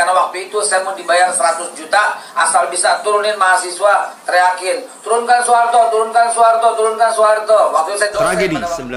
karena waktu itu saya mau dibayar 100 juta asal bisa turunin mahasiswa, teriakin turunkan Soeharto, turunkan Soeharto, turunkan Soeharto. Waktu saya dosen. Tragedi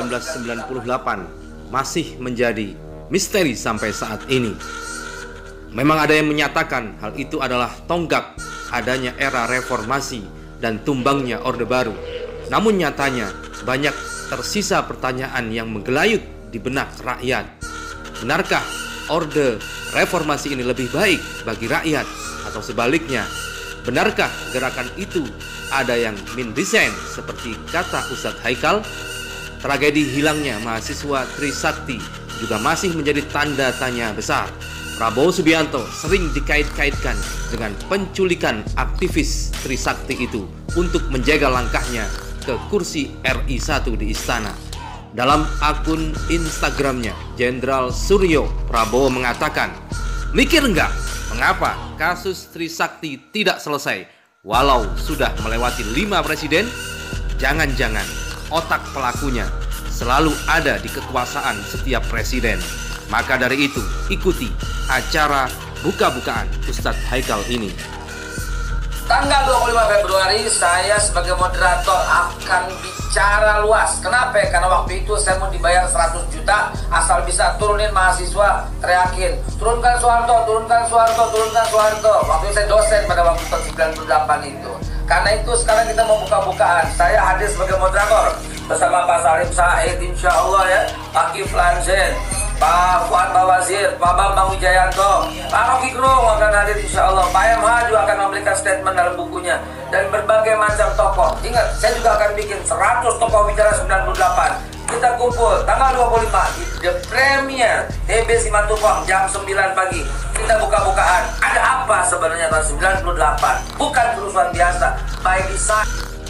1998 masih menjadi misteri sampai saat ini. Memang ada yang menyatakan hal itu adalah tonggak adanya era reformasi dan tumbangnya Orde Baru. Namun nyatanya banyak tersisa pertanyaan yang menggelayut di benak rakyat. Benarkah Orde Reformasi ini lebih baik bagi rakyat atau sebaliknya? Benarkah gerakan itu ada yang mendesain seperti kata Ustadz Haikal? Tragedi hilangnya mahasiswa Trisakti juga masih menjadi tanda tanya besar. Prabowo Subianto sering dikait-kaitkan dengan penculikan aktivis Trisakti itu untuk menjaga langkahnya ke kursi RI 1 di istana. Dalam akun Instagramnya, Jenderal Suryo Prabowo mengatakan, "Mikir nggak mengapa kasus Trisakti tidak selesai walau sudah melewati 5 presiden? Jangan-jangan otak pelakunya selalu ada di kekuasaan setiap presiden." Maka dari itu, ikuti acara buka-bukaan Ustadz Haikal ini. Tanggal 25 Februari saya sebagai moderator akan bicara luas. Kenapa? Karena waktu itu saya mau dibayar 100 juta asal bisa turunin mahasiswa, teriakin turunkan Soeharto, turunkan Soeharto, turunkan Soeharto. Waktu itu saya dosen pada waktu tahun 98 itu. Karena itu sekarang kita mau buka-bukaan. Saya hadir sebagai moderator bersama Pak Salim Said, insya Allah ya, Pak Kiflan Zen, Pak Fuad Bawazir, Pak Bambang Wijayanto, Pak Rocky Gerung akan hadir insya Allah. Pak MH juga akan memberikan statement dalam bukunya. Dan berbagai macam tokoh. Ingat, saya juga akan bikin 100 tokoh bicara 98. Kita kumpul tanggal 25 di The Premier TB Simatupang jam 9 pagi. Kita buka-bukaan. Ada apa sebenarnya tahun 98? Bukan kerusuhan biasa. By design.